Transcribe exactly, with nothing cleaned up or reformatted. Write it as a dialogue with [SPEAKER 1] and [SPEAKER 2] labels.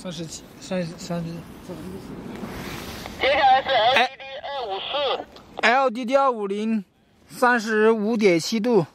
[SPEAKER 1] 三十七，三三十。
[SPEAKER 2] 接下来是 L D D 二五四
[SPEAKER 1] ，L D D 二五零，三十五点七度。